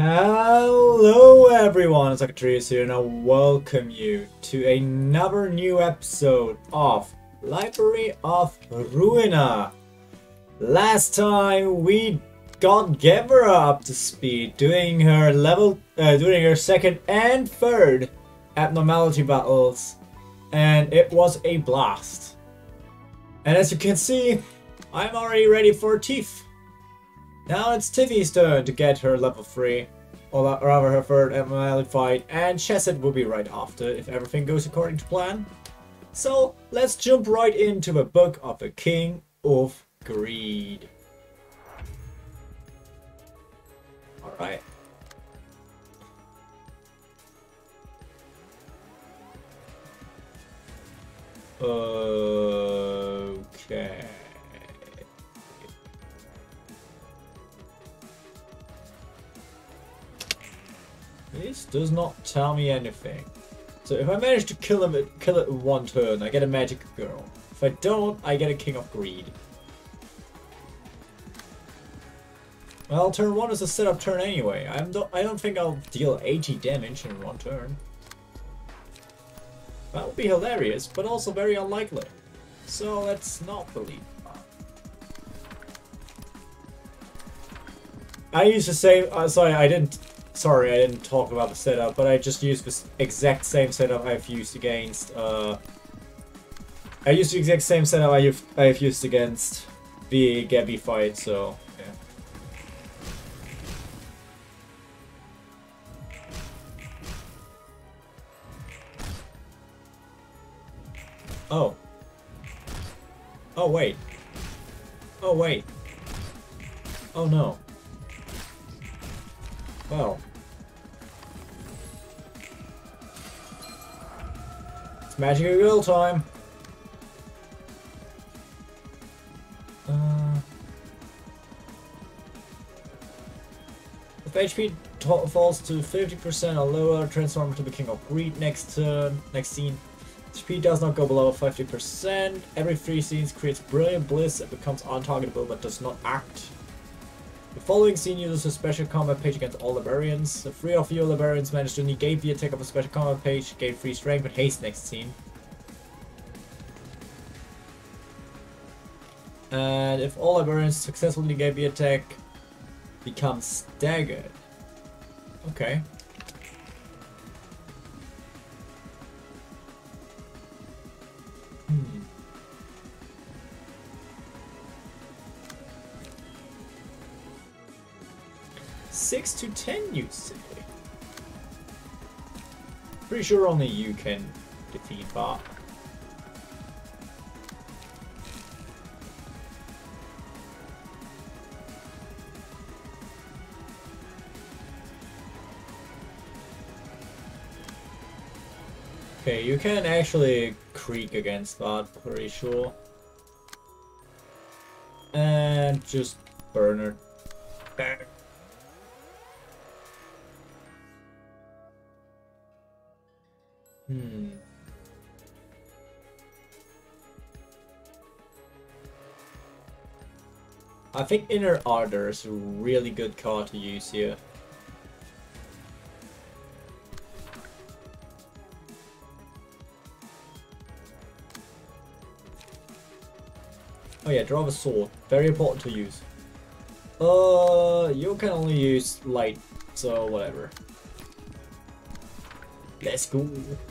Hello everyone, it's Akatreus here and I welcome you to another new episode of Library of Ruina. Last time we got Gebra up to speed doing her second and third abnormality battles, and it was a blast. And as you can see, I'm already ready for Tiff. Now it's Tiffy's turn to get her level 3, or rather her third abnormality fight, and Chesed will be right after if everything goes according to plan. So let's jump right into the Book of the King of Greed. Alright. Okay. This does not tell me anything. So if I manage to kill it in one turn, I get a magic girl. If I don't, I get a King of Greed. Well, turn 1 is a setup turn anyway. I don't think I'll deal 80 damage in one turn. That would be hilarious, but also very unlikely. So let's not believe that. I used the same. Sorry, I didn't talk about the setup, but I just used this exact same setup I've used against. I used the exact same setup I've used against the Gabby fight. So yeah. Oh. Oh wait. Oh wait. Oh no. Well. It's magical girl time. If HP falls to 50% or lower, transform to the King of Greed next turn. Next scene. HP does not go below 50%. Every 3 scenes creates Brilliant Bliss and becomes untargetable but does not act. The following scene uses a special combat page against all librarians. If 3 of your librarians manage to negate the attack of a special combat page, gain 3 strength with haste next scene. And if all librarians successfully negate the attack, become staggered. Okay. Hmm. 6 to 10 use simply. Pretty sure only you can defeat that. Okay, you can actually creak against that, pretty sure. And just burn her. I think Inner Ardor is a really good card to use here. Oh yeah, draw a sword. Very important to use. You can only use light, so whatever. Let's go.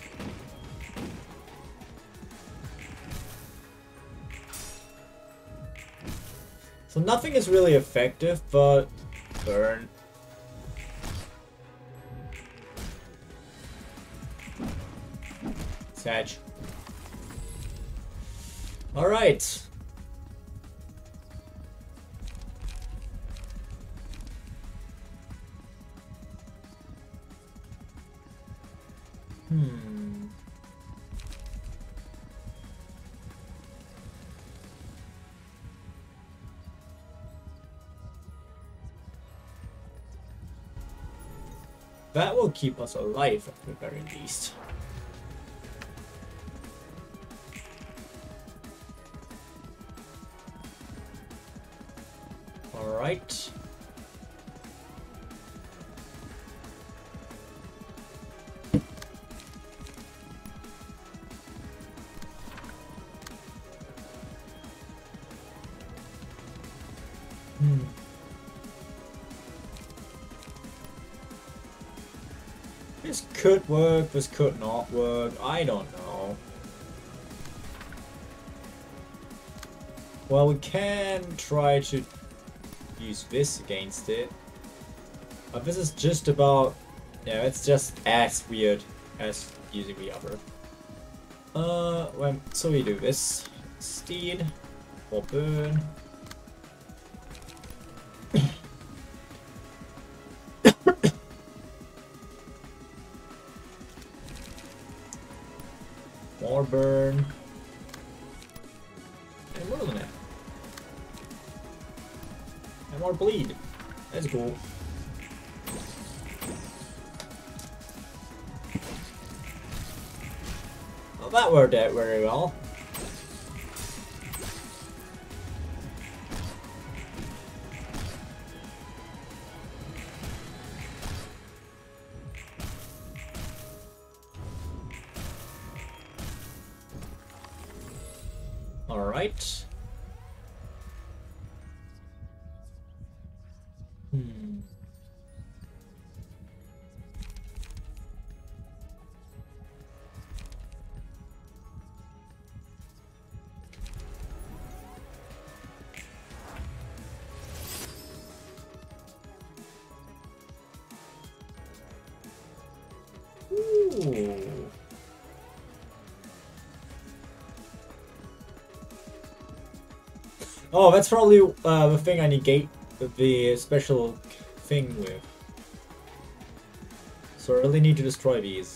So nothing is really effective, but burn. Sag. Alright. That will keep us alive at the very least. Alright. This could work, this could not work, I don't know. Well, we can try to use this against it. But this is just about... yeah, it's just as weird as using the other. So we do this. Steed. Or burn. More burn. And more than that. And more bleed. That's cool. Well, that worked out very well. Alright. Ooh. Oh, that's probably the thing I negate the special thing with. So I really need to destroy these.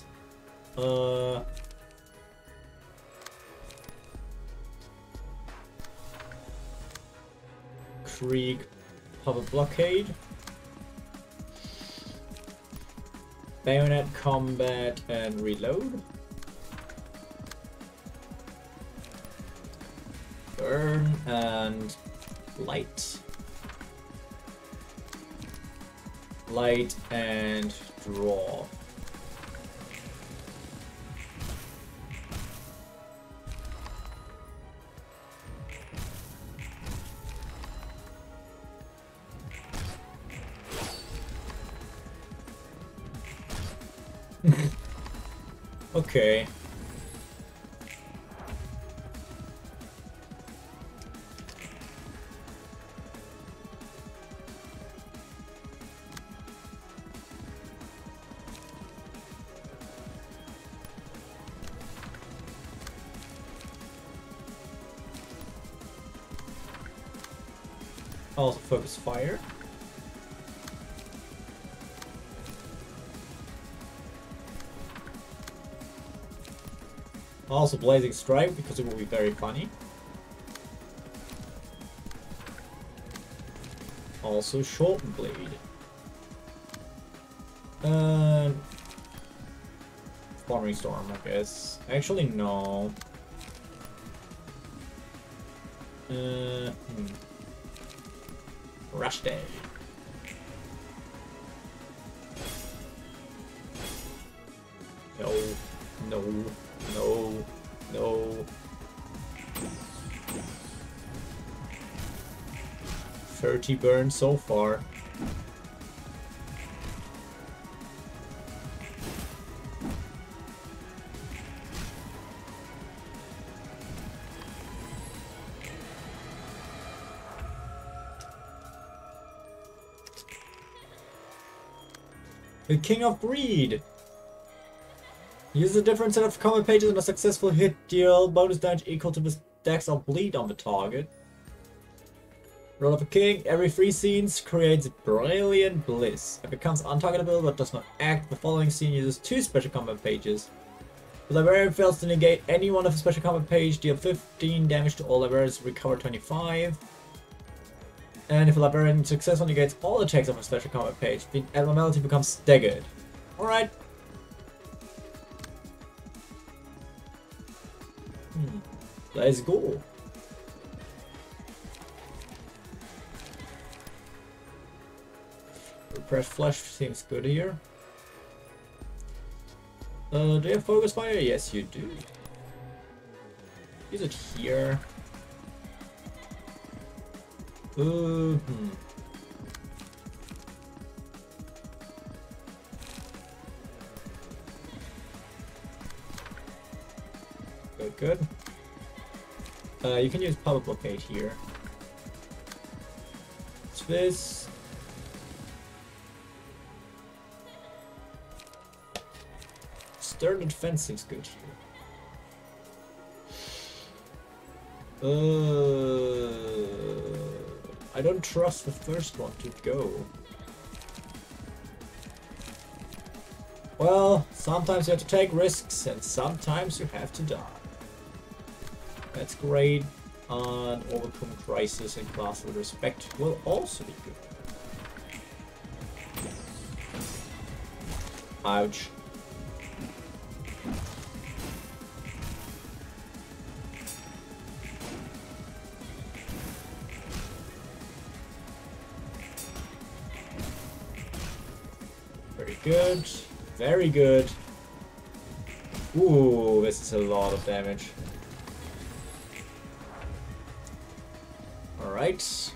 Krieg, Puppet Blockade. Bayonet Combat and Reload. Burn and light. Light and draw. Okay. Also focus fire. Also Blazing Strike because it will be very funny. Also Shortened Blade. Thundering Storm, I guess. Actually, no. Rush Day. No, no, no, no. 30 burns so far. The King of Greed. Use a different set of combat pages on a successful hit, deal bonus damage equal to the stacks of bleed on the target. Roll of a King. Every 3 scenes creates Brilliant Bliss. It becomes untargetable but does not act. The following scene uses 2 special combat pages. The Librarian fails to negate any one of the special combat page, deal 15 damage to all librarians, recover 25. And if a Librarian successfully negates all attacks of a special combat page, the abnormality becomes staggered. Alright. Let's go. Repressed Flush seems good here. Do you have Focus Fire? Yes, you do. Use it here. good. You can use Power Blockade here. What's this? Stern fencing's good here. I don't trust the first one to go. Well, sometimes you have to take risks and sometimes you have to die. That's great. And overcome crisis and class with respect will also be good. Ouch. Very good. Very good. Ooh, this is a lot of damage. Alright.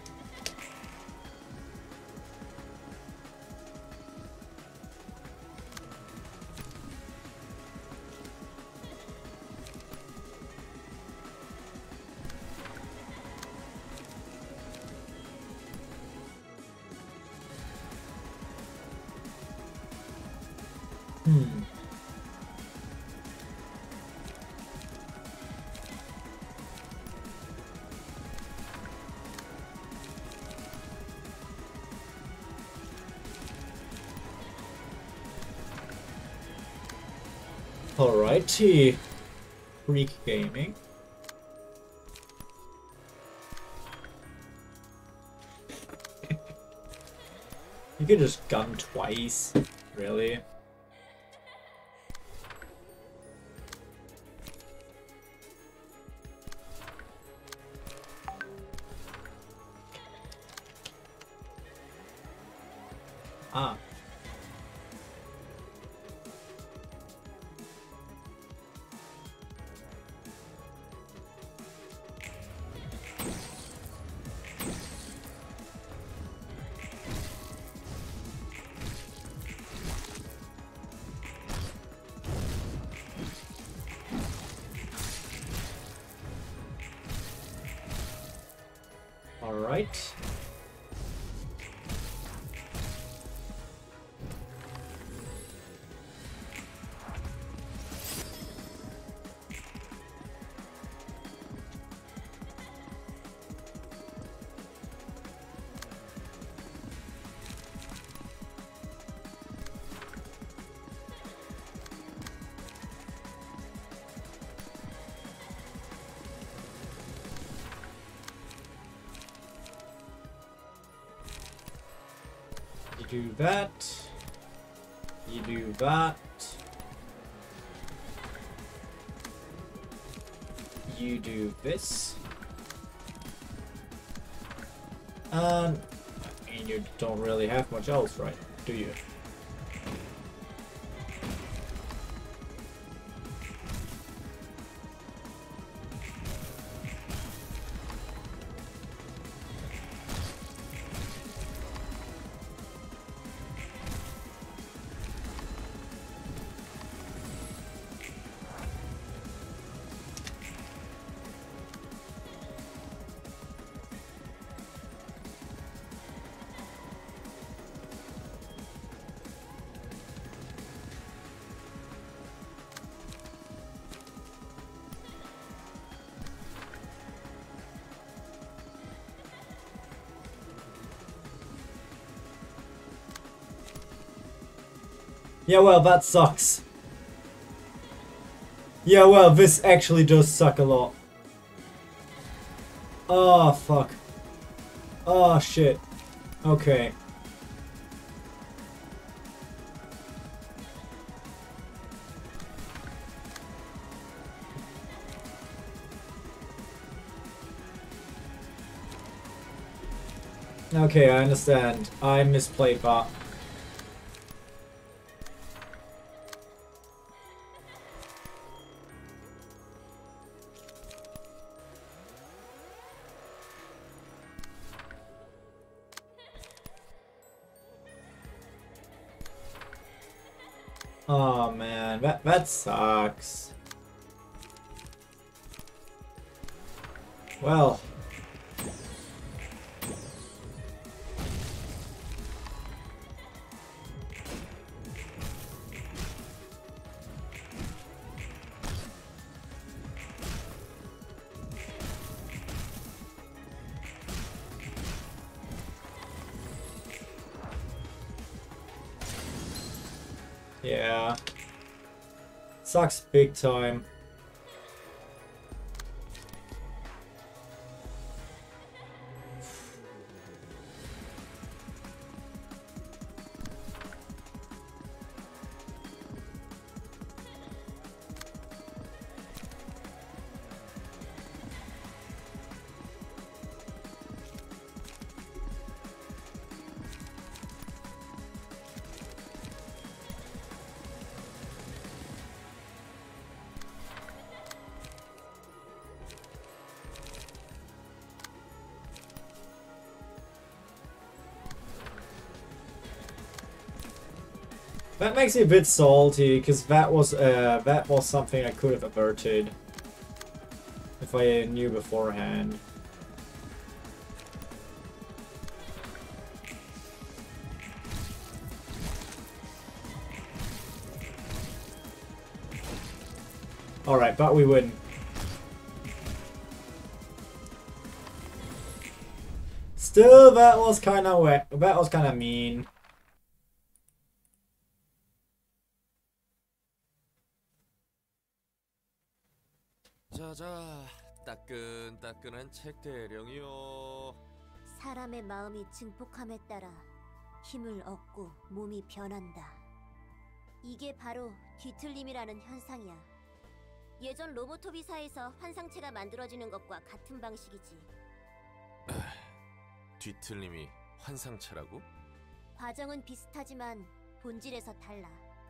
Alrighty. Freak Gaming. You could just gun twice, really. Ah. Alright. You do that. You do that. You do this. And you don't really have much else, right? Do you? Yeah, well, that sucks. Yeah, well, this actually does suck a lot. Oh, fuck. Oh, shit. Okay. Okay, I understand. I misplayed that. Oh man, that sucks. Well. Yeah. Sucks big time. That makes me a bit salty, because that was something I could have averted if I knew beforehand. Alright, but we win. Still, that was kinda mean. 자자, 따끈따끈한 책 대령이요. 사람의 마음이 증폭함에 따라 힘을 얻고 몸이 변한다. 이게 바로 뒤틀림이라는 현상이야. 예전 로보토비사에서 환상체가 만들어지는 것과 같은 방식이지. 뒤틀림이 환상체라고? 과정은 비슷하지만 본질에서 달라.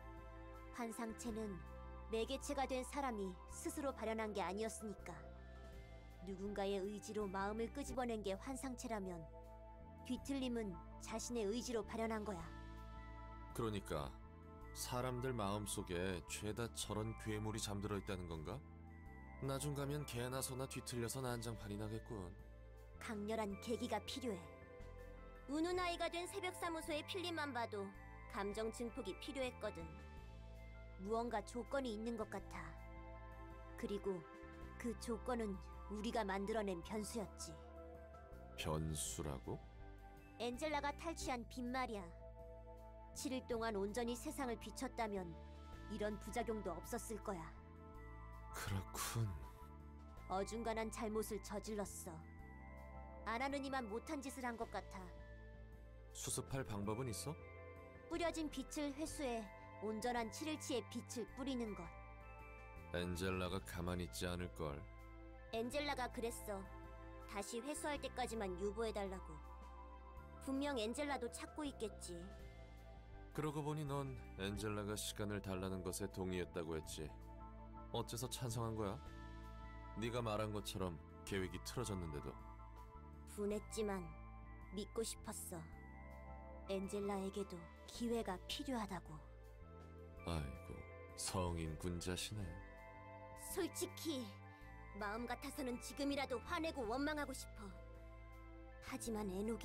환상체는 매개체가 된 사람이 스스로 발현한 게 아니었으니까. 누군가의 의지로 마음을 끄집어낸 게 환상체라면 뒤틀림은 자신의 의지로 발현한 거야. 그러니까 사람들 마음속에 죄다 저런 괴물이 잠들어 있다는 건가? 나중 가면 개나 소나 뒤틀려서 난장판이 나겠군. 강렬한 계기가 필요해. 우는 아이가 된 새벽사무소의 필름만 봐도 감정 증폭이 필요했거든. 무언가 조건이 있는 것 같아. 그리고 그 조건은 우리가 만들어낸 변수였지. 변수라고? 엔젤라가 탈취한 빈말이야. 7일 동안 온전히 세상을 비췄다면 이런 부작용도 없었을 거야. 그렇군. 어중간한 잘못을 저질렀어. 안 하는 이만 못한 짓을 한 것 같아. 수습할 방법은 있어? 뿌려진 빛을 회수해 온전한 7일치의 빛을 뿌리는 것. 엔젤라가 가만히 있지 않을걸. 엔젤라가 그랬어. 다시 회수할 때까지만 유보해달라고. 분명 엔젤라도 찾고 있겠지. 그러고 보니 넌 엔젤라가 시간을 달라는 것에 동의했다고 했지. 어째서 찬성한 거야? 네가 말한 것처럼 계획이 틀어졌는데도. 분했지만 믿고 싶었어. 엔젤라에게도 기회가 필요하다고. 아이고, 성인 군자시네. 솔직히 마음 같아서는 지금이라도 화내고 원망하고 싶어. 하지만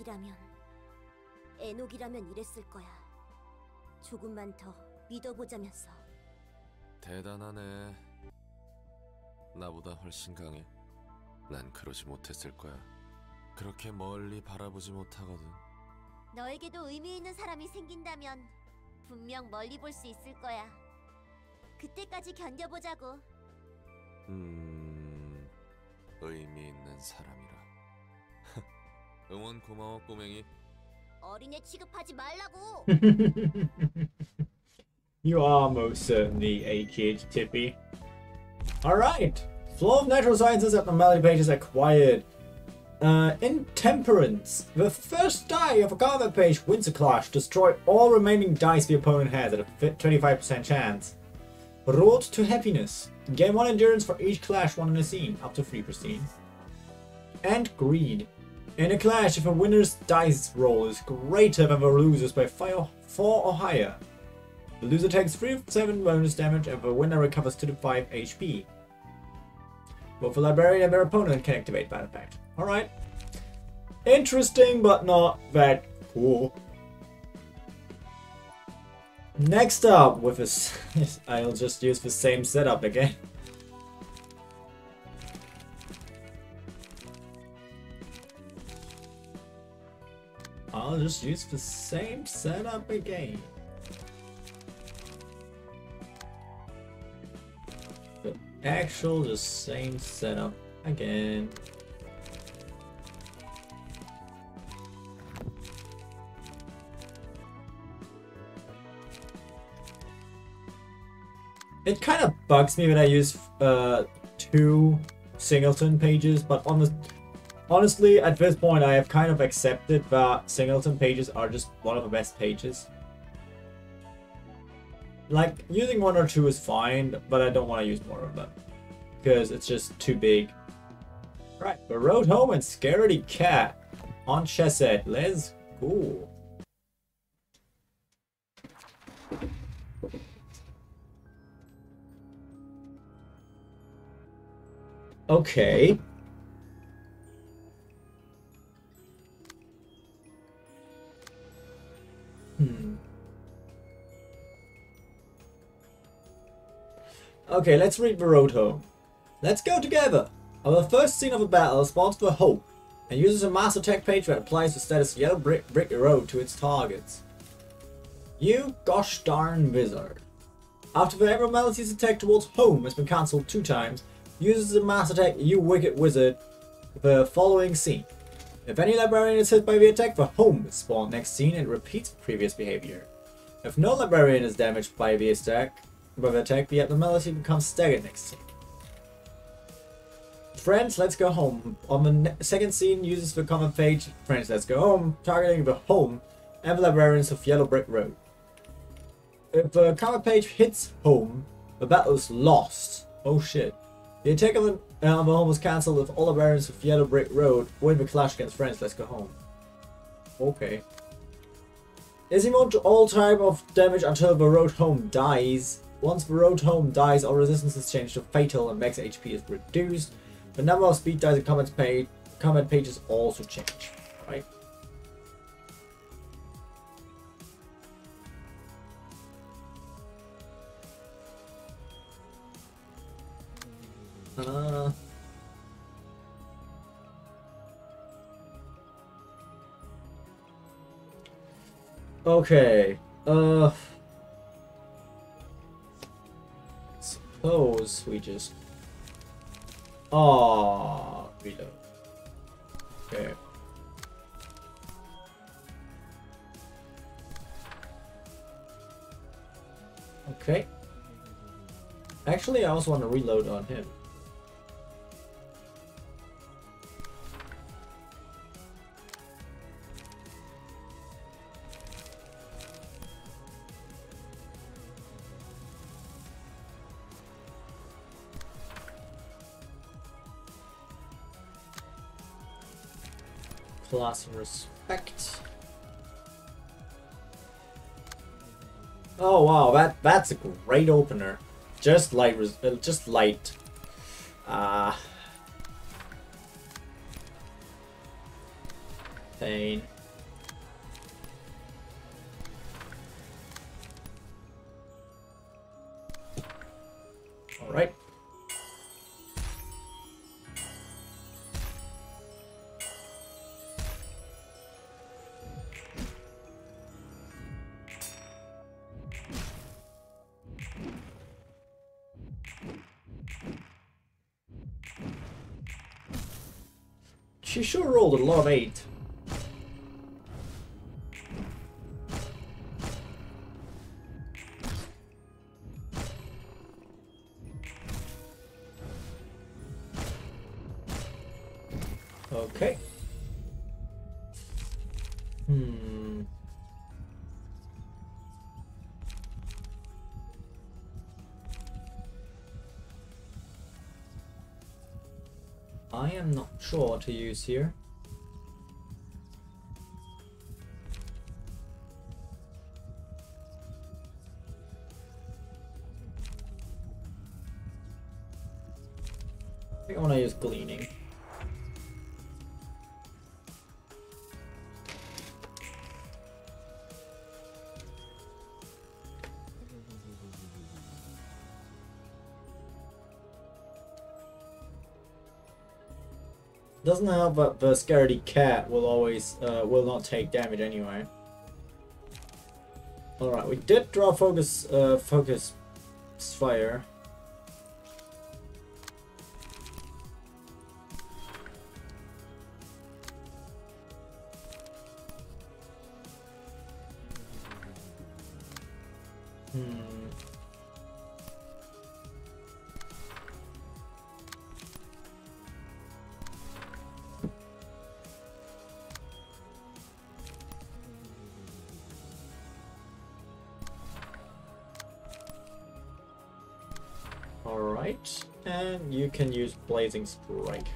에녹이라면 이랬을 거야. 조금만 더 믿어보자면서. 대단하네. 나보다 훨씬 강해. 난 그러지 못했을 거야. 그렇게 멀리 바라보지 못하거든. 너에게도 의미 있는 사람이 생긴다면 분명 멀리 볼 수 있을 거야. 그때까지 견뎌보자고. 의미 있는 사람이라. 응원 고마워, 꼬맹이. 어린애 취급하지 말라고. You are most certainly a kid, Tippy. Alright! Flow of Natural Sciences abnormality pages acquired. Intemperance. The first die of a combat page wins a clash. Destroy all remaining dice the opponent has at a 25% chance. Road to Happiness. Gain 1 endurance for each clash won in a scene, up to 3%. And Greed. In a clash, if a winner's dice roll is greater than the loser's by 4 or higher, the loser takes 3 of 7 bonus damage and the winner recovers 2 to 5 HP. Both the librarian and their opponent can activate Battle Pact. Alright. Interesting, but not that cool. Next up, with this, I'll just use the same setup again. I'll just use the same setup again. The actual, the same setup again. It kind of bugs me when I use 2 singleton pages, but honestly, at this point, I have kind of accepted that singleton pages are just one of the best pages. Like, using 1 or 2 is fine, but I don't want to use more of them, because it's just too big. Right, the Road Home and Scaredy Cat on Chesed. Let's go. Okay. Okay, let's read the Road Home. Let's go together. On the first scene of a battle, spawns for Hope and uses a master tech page that applies the status Yellow Brick Road to its targets. You gosh darn wizard. After the Emerald Melody's attack towards Home has been cancelled 2 times, uses the master tech You Wicked Wizard the following scene. If any librarian is hit by the attack, the Home is spawned next scene and repeats previous behavior. If no librarian is damaged by the attack, the abnormality becomes staggered next scene. Friends, let's go home. On the second scene, uses the command page Friends, let's go home, targeting the Home and the librarians of Yellow Brick Road. If the command page hits Home, the battle is lost. Oh shit. The attack of the Home was cancelled if all librarians of Yellow Brick Road win the clash against Friends, let's go home. Okay. Is immune to all type of damage until the Road Home dies. Once the Road Home dies, all resistance is changed to fatal and max HP is reduced. The number of speed dice and comment pages also change. Right? Okay. Suppose we just reload. Okay. Okay. Actually, I also want to reload on him. Class and respect. Oh wow, that's a great opener. Just light, pain. All right. She sure rolled a lot of 8. Okay. I am not sure what to use here. I think I want to use gleaning. Doesn't help that the scaredy cat will always will not take damage anyway. All right, we did draw focus focus fire. Alright, and you can use Blazing Strike.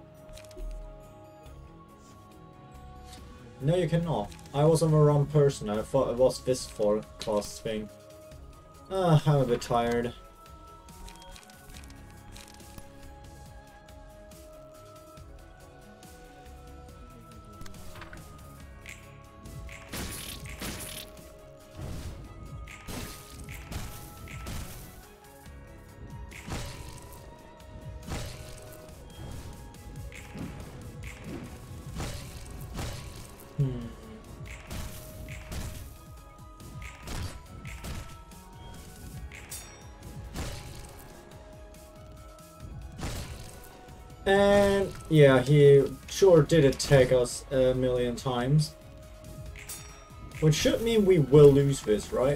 No, you cannot. I was on the wrong person. I thought it was this 4-cost thing. I'm a bit tired. And yeah, he sure did attack us a million times. Which should mean we will lose this, right?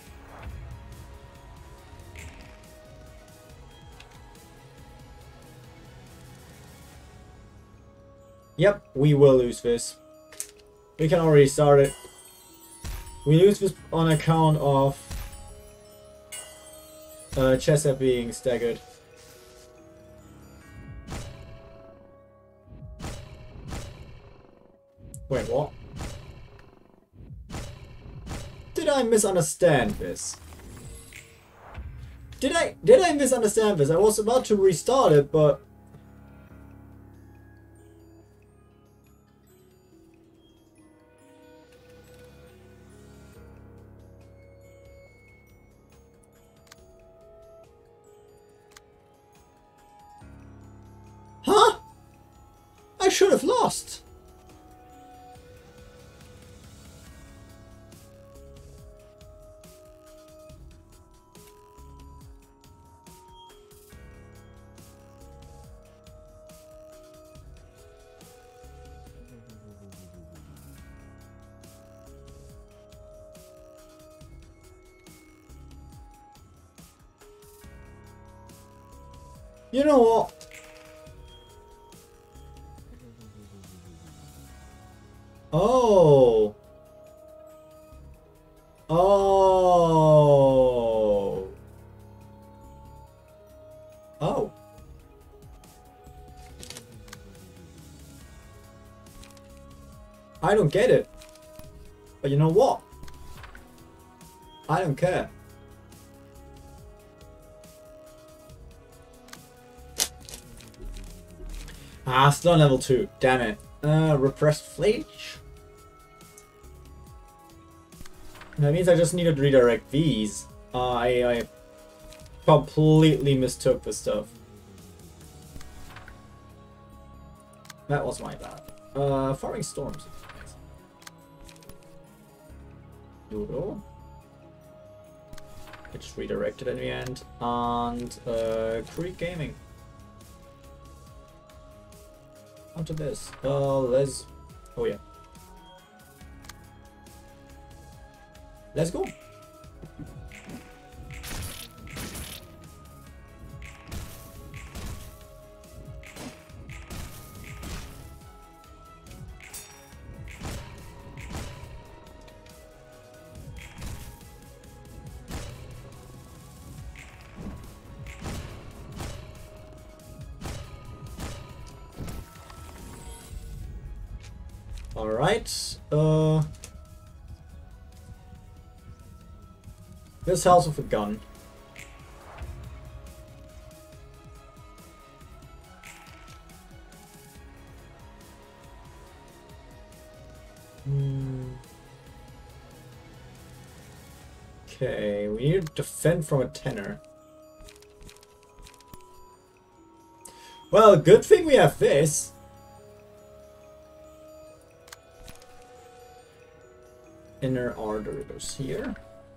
Yep, we will lose this. We can already start it. We lose this on account of Chesed being staggered. Wait, what? Did I misunderstand this? Did I misunderstand this? I was about to restart it, but huh? I should have lost. You know what? Oh. Oh. Oh. I don't get it. But you know what? I don't care. Ah, still on level 2. Damn it. Repressed Flage? That means I just need to redirect these. I completely mistook the stuff. That was my bad. Farming Storms. Doodle. I just redirected in the end. And Creek Gaming. Onto this. Let's. Oh yeah. Let's go. Alright, this helps with a gun. Okay, we need to defend from a tenor. Well, good thing we have this. Inner order goes here.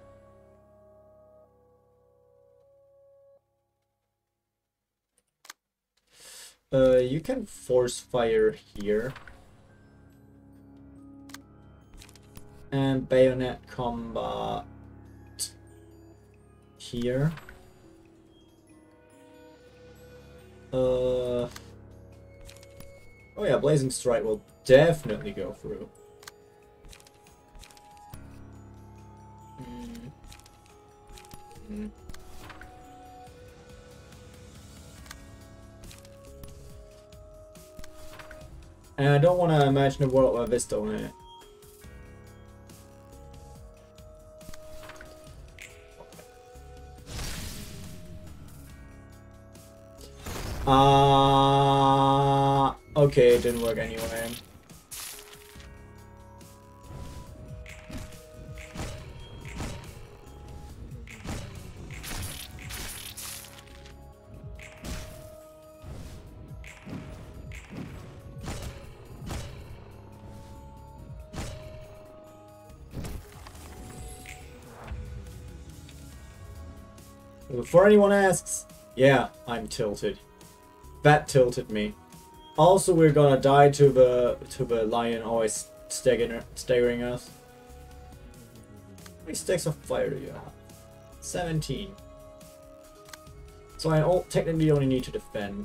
You can force fire here. And bayonet combat here. Oh yeah, Blazing Strike will definitely go through. And I don't want to imagine a world where this don't hit. Okay, it didn't work anyway. Before anyone asks, yeah, I'm tilted. That tilted me. Also, we're gonna die to the lion always staggering us. How many stacks of fire do you have? 17. So I technically only need to defend.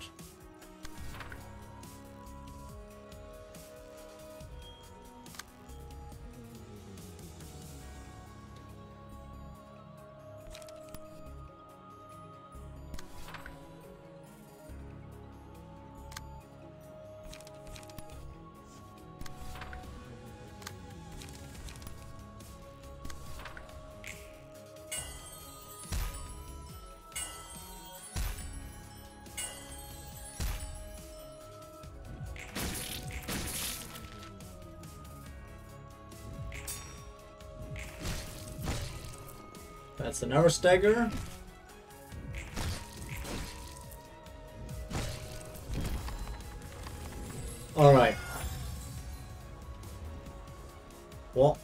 That's another stagger. Alright. What?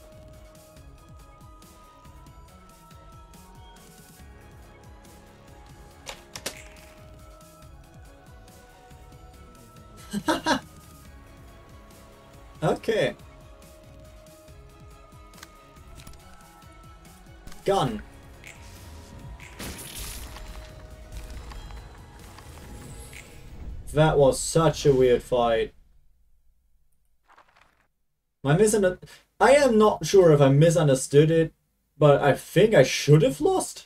Okay. Gun. That was such a weird fight. I am not sure if I misunderstood it, but I think I should have lost.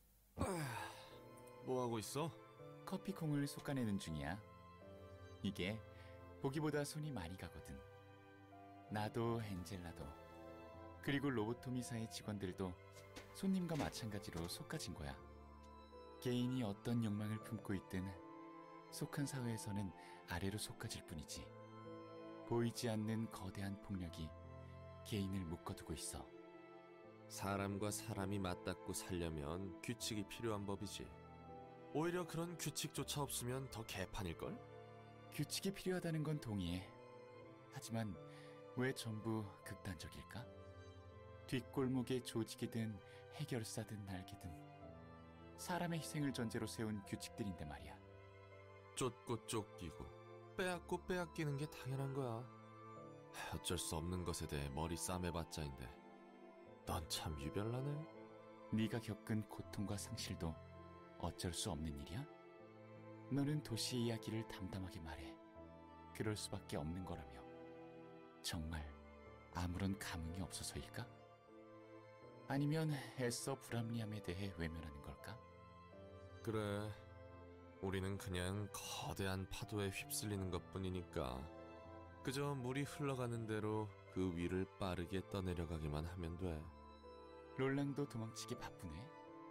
뭐 하고 있어? 커피콩을 솎아내는 중이야. 이게 보기보다 손이 많이 가거든. 나도 엔젤라도 그리고 로보토미사의 직원들도 손님과 마찬가지로 속가진 거야. 개인이 어떤 욕망을 품고 있든 속한 사회에서는 아래로 속가질 뿐이지. 보이지 않는 거대한 폭력이 개인을 묶어두고 있어. 사람과 사람이 맞닿고 살려면 규칙이 필요한 법이지. 오히려 그런 규칙조차 없으면 더 개판일걸? 규칙이 필요하다는 건 동의해. 하지만 왜 전부 극단적일까? 뒷골목의 조직이든 해결사든 날개든 사람의 희생을 전제로 세운 규칙들인데 말이야. 쫓고 쫓기고 빼앗고 빼앗기는 게 당연한 거야. 어쩔 수 없는 것에 대해 머리 싸매봤자인데 넌 참 유별나네. 네가 겪은 고통과 상실도 어쩔 수 없는 일이야? 너는 도시 이야기를 담담하게 말해. 그럴 수밖에 없는 거라며. 정말 아무런 감흥이 없어서일까? 아니면 애써 불합리함에 대해 외면하는 걸까? 그래, 우리는 그냥 거대한 파도에 휩쓸리는 것뿐이니까 그저 물이 흘러가는 대로 그 위를 빠르게 떠내려가기만 하면 돼. 롤랑도 도망치기 바쁘네.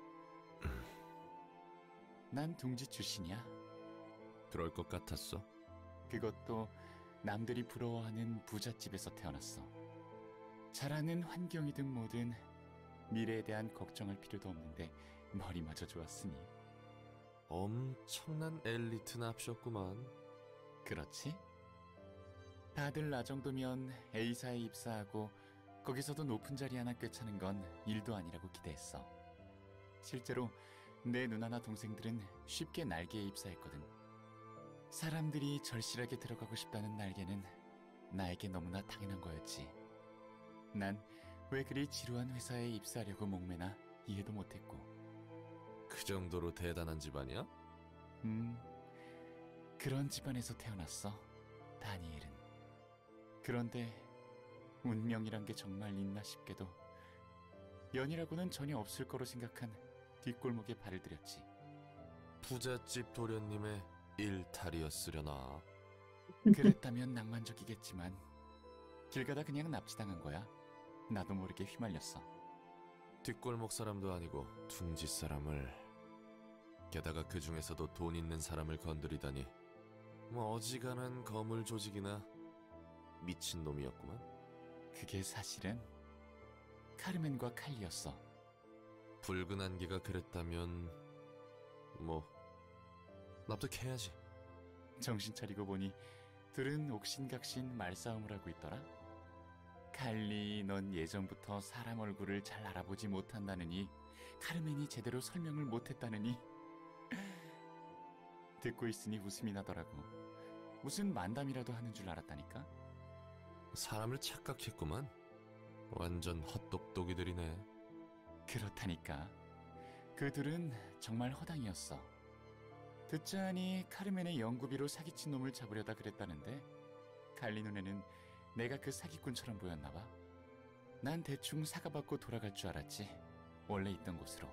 난 둥지 출신이야. 그럴 것 같았어. 그것도 남들이 부러워하는 부잣집에서 태어났어. 잘하는 환경이든 뭐든 미래에 대한 걱정할 필요도 없는데 머리마저 좋았으니. 엄청난 엘리트 납셨구만. 그렇지? 다들 나 정도면 A사에 입사하고 거기서도 높은 자리 하나 꿰차는 건 일도 아니라고 기대했어. 실제로 내 누나나 동생들은 쉽게 날개에 입사했거든. 사람들이 절실하게 들어가고 싶다는 날개는 나에게 너무나 당연한 거였지. 난 왜 그리 지루한 회사에 입사하려고 목매나 이해도 못했고. 그 정도로 대단한 집안이야? 그런 집안에서 태어났어, 다니엘은. 그런데 운명이란 게 정말 있나 싶게도 연이라고는 전혀 없을 거로 생각한 뒷골목에 발을 들였지. 부잣집 도련님의 일탈이었으려나. 그랬다면 낭만적이겠지만 길 가다 그냥 납치당한 거야. 나도 모르게 휘말렸어. 뒷골목 사람도 아니고 둥지 사람을, 게다가 그 중에서도 돈 있는 사람을 건드리다니. 뭐 어지간한 거물 조직이나 미친놈이었구만. 그게 사실은 카르멘과 칼리였어. 붉은 안개가 그랬다면 뭐 납득해야지. 정신 차리고 보니 둘은 옥신각신 말싸움을 하고 있더라. 칼리, 넌 예전부터 사람 얼굴을 잘 알아보지 못한다느니, 카르멘이 제대로 설명을 못했다느니. 듣고 있으니 웃음이 나더라고. 무슨 만담이라도 하는 줄 알았다니까. 사람을 착각했구만. 완전 헛똑똑이들이네. 그렇다니까. 그 둘은 정말 허당이었어. 듣자하니 카르멘의 연구비로 사기친 놈을 잡으려다 그랬다는데, 칼리 눈에는 내가 그 사기꾼처럼 보였나봐. 난 대충 사과받고 돌아갈 줄 알았지, 원래 있던 곳으로.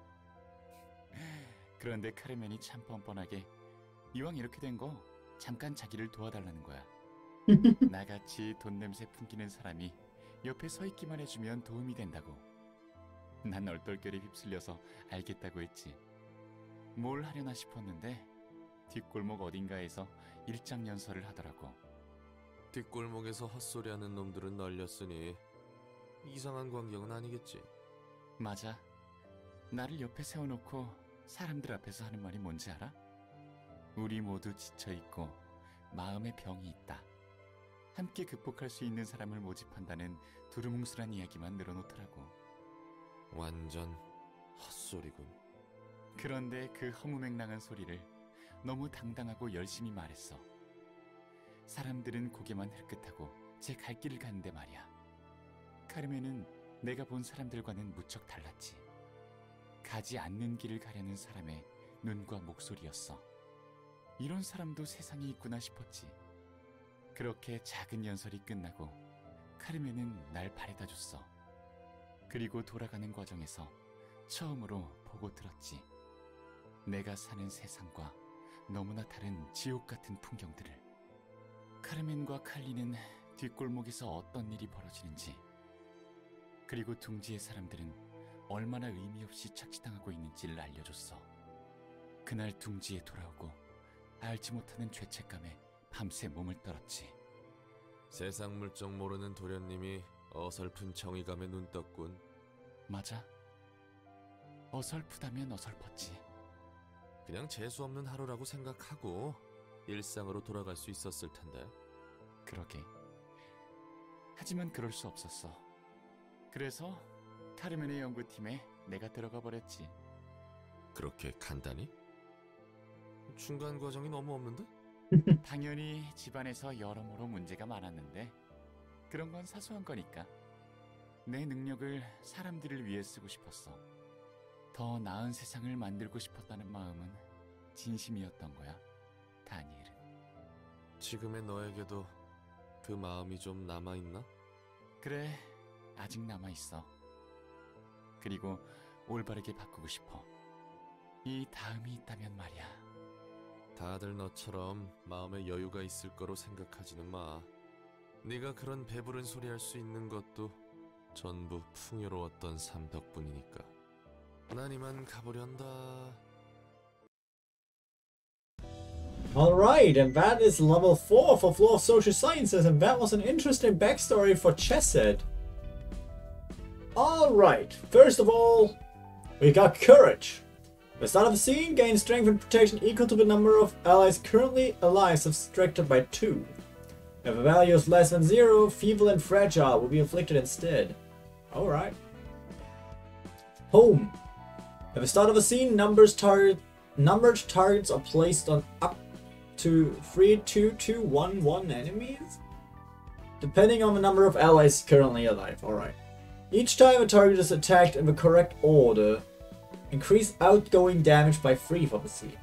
그런데 카르멘이 참 뻔뻔하게 이왕 이렇게 된 거 잠깐 자기를 도와달라는 거야. 나같이 돈 냄새 풍기는 사람이 옆에 서 있기만 해주면 도움이 된다고. 난 얼떨결에 휩쓸려서 알겠다고 했지. 뭘 하려나 싶었는데 뒷골목 어딘가에서 일장연설을 하더라고. 뒷골목에서 헛소리하는 놈들은 널렸으니 이상한 광경은 아니겠지. 맞아. 나를 옆에 세워놓고 사람들 앞에서 하는 말이 뭔지 알아? 우리 모두 지쳐있고 마음에 병이 있다. 함께 극복할 수 있는 사람을 모집한다는 두루뭉술한 이야기만 늘어놓더라고. 완전 헛소리군. 그런데 그 허무맹랑한 소리를 너무 당당하고 열심히 말했어. 사람들은 고개만 흘끗하고 제 갈 길을 가는데 말이야. 카르멘은 내가 본 사람들과는 무척 달랐지. 가지 않는 길을 가려는 사람의 눈과 목소리였어. 이런 사람도 세상에 있구나 싶었지. 그렇게 작은 연설이 끝나고 카르멘은 날 바래다 줬어. 그리고 돌아가는 과정에서 처음으로 보고 들었지. 내가 사는 세상과 너무나 다른 지옥 같은 풍경들을. 카르멘과 칼리는 뒷골목에서 어떤 일이 벌어지는지, 그리고 둥지의 사람들은 얼마나 의미 없이 착취당하고 있는지를 알려줬어. 그날 둥지에 돌아오고 알지 못하는 죄책감에 밤새 몸을 떨었지. 세상 물정 모르는 도련님이 어설픈 정의감에 눈 떴군. 맞아. 어설프다면 어설펐지. 그냥 재수없는 하루라고 생각하고 일상으로 돌아갈 수 있었을 텐데. 그러게. 하지만 그럴 수 없었어. 그래서 카르멘의 연구팀에 내가 들어가 버렸지. 그렇게 간단히? 중간 과정이 너무 없는데? 당연히 집안에서 여러모로 문제가 많았는데 그런 건 사소한 거니까. 내 능력을 사람들을 위해 쓰고 싶었어. 더 나은 세상을 만들고 싶었다는 마음은 진심이었던 거야, 다니엘은. 지금의 너에게도 그 마음이 좀 남아있나? 그래, 아직 남아있어. 그리고 올바르게 바꾸고 싶어. 이 다음이 있다면 말이야. 다들 너처럼 마음에 여유가 있을 거로 생각하지는 마. 네가 그런 배부른 소리 할 수 있는 것도 전부 풍요로웠던 삶 덕분이니까. 난 이만 가보련다. Alright, and that is level 4 for Floor of Social Sciences, and that was an interesting backstory for Chesed. Alright, first of all, we got Courage. The start of the scene, gain strength and protection equal to the number of allies currently alive subtracted by 2. If a value is less than 0, feeble and fragile will be afflicted instead. Alright. Home. At the start of a scene, numbered targets are placed on up to 3, 2, 2, 1, 1 enemies? Depending on the number of allies currently alive. Alright. Each time a target is attacked in the correct order, increase outgoing damage by 3 for the scene.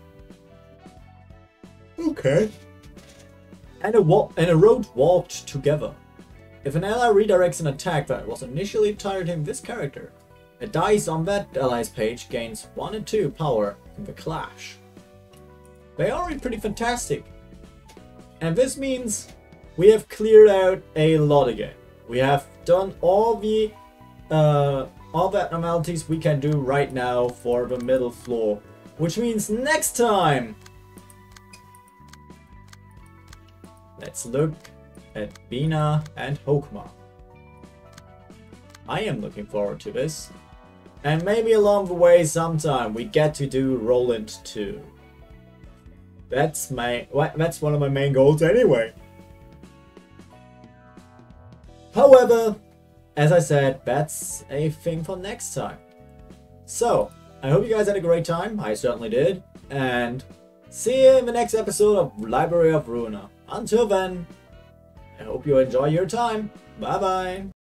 Okay. And a road walked together. If an ally redirects an attack that was initially targeting this character, a dice on that ally's page gains 1 and 2 power in the clash. They are already pretty fantastic. And this means we have cleared out a lot again. We have done all the abnormalities we can do right now for the middle floor. Which means next time, let's look at Bina and Hokma. I am looking forward to this. And maybe along the way sometime we get to do Roland too. That's one of my main goals anyway. However, as I said, that's a thing for next time. So, I hope you guys had a great time. I certainly did. And see you in the next episode of Library of Ruina. Until then, I hope you enjoy your time. Bye bye.